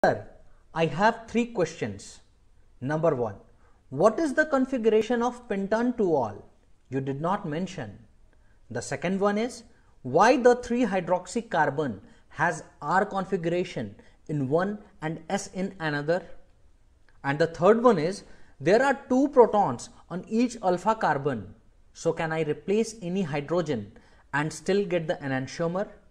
I have three questions. Number one, what is the configuration of pentan 2-ol? You did not mention. The second one is, why the 3-hydroxy carbon has R configuration in one and S in another? And the third one is, there are 2 protons on each alpha carbon. So can I replace any hydrogen and still get the enantiomer?